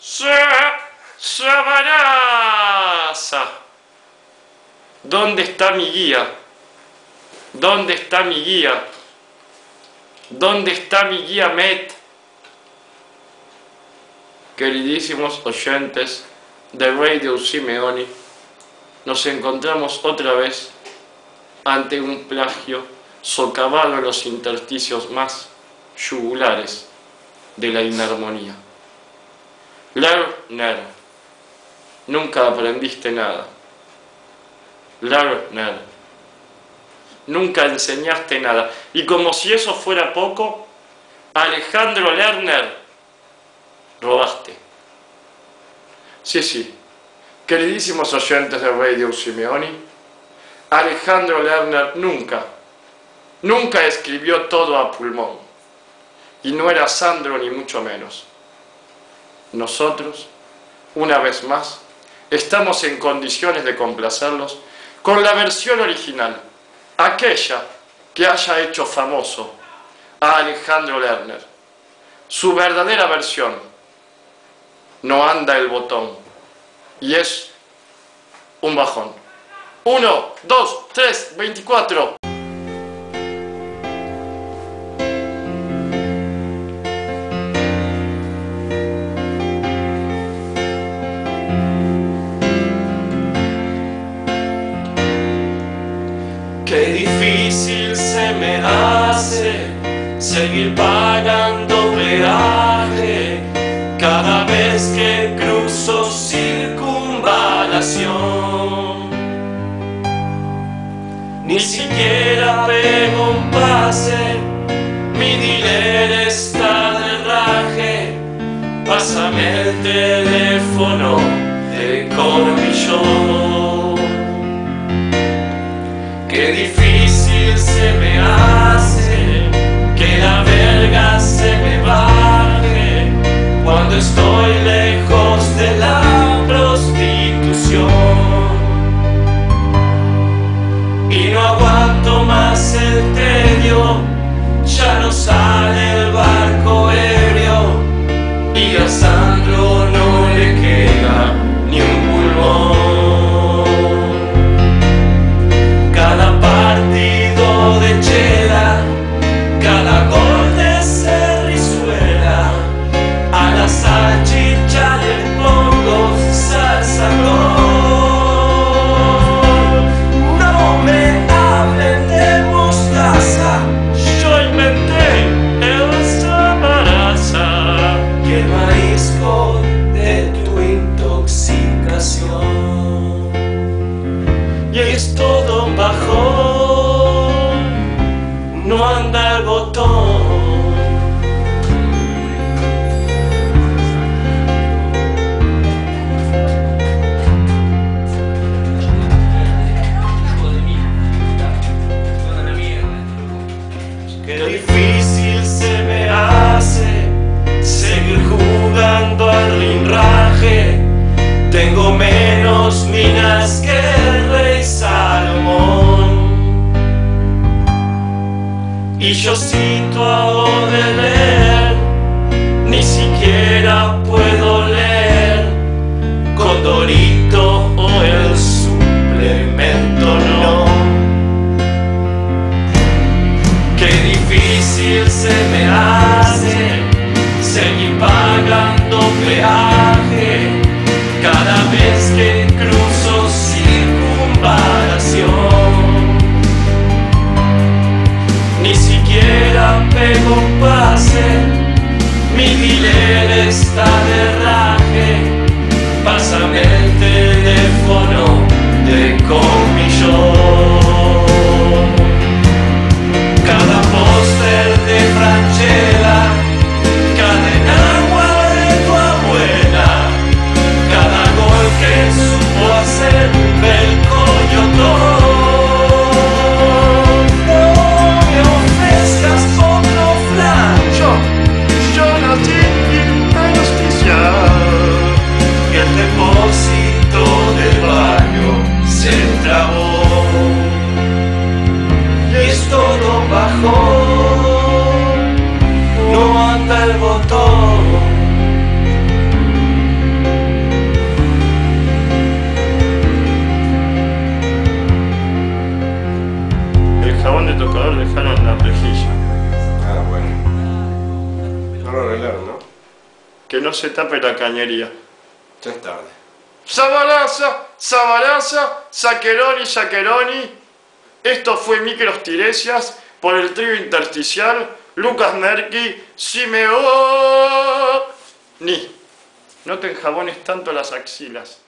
Sabanaza. ¿Dónde está mi guía? ¿Dónde está mi guía? ¿Dónde está mi guía Met? Queridísimos oyentes de Radio Simeoni, nos encontramos otra vez ante un plagio socavado en los intersticios más yugulares de la inarmonía. Lerner, nunca aprendiste nada. Lerner, nunca enseñaste nada. Y como si eso fuera poco, Alejandro Lerner, robaste. Sí, queridísimos oyentes de Radio Simeoni, Alejandro Lerner nunca escribió todo a pulmón. Y no era Sandro ni mucho menos. Nosotros, una vez más, estamos en condiciones de complacerlos con la versión original, aquella que haya hecho famoso a Alejandro Lerner. Su verdadera versión, No anda el botón, y es un bajón. 1, 2, 3, 24. Qué difícil se me hace seguir pagando peaje cada vez que cruzo circunvalación. Ni siquiera pego un pase, mi dealer está de raje. Pásame el teléfono de Cormillón. Qué difícil se me hace que la verga se me baje cuando estoy lejos de la prostitución. Y no aguanto más el tedio, ya no sale el barco ebrio y a Sandro no le queda ni un pulmón. Cada partido de chela, cada gol de Cerrizuela, a la salchicha le pongo salsa gol. No me hablen de mostaza, yo inventé el sabaraza y el marisco de tu intoxicación. Y es todo un bajón, no anda el botón. Qué difícil se me hace seguir jugando al rinraje. Tengo menos minas que el rey Salomón. Y yo cito a Baudelaire, ni siquiera puedo leer Condorito o el suplemento, no. Qué difícil se me hace seguir pagando peaje cada vez que cruzo circunvalación. Ni siquiera pego un pase, mi dealer está de raje. Pásame el teléfono de Cormillón. Cada póster de Franchella, cada enagua de tu abuela, cada gol que supo hacer el coyotón. No me ofrezcas otro flan, yo no tengo justicia. Que no se tape la cañería. Ya es tarde. Sabalaza, Sabalaza, Zaccheroni, Zaccheroni. Esto fue Micros Tiresias por el trío intersticial Lucas Merky, Simeoni. No te enjabones tanto las axilas.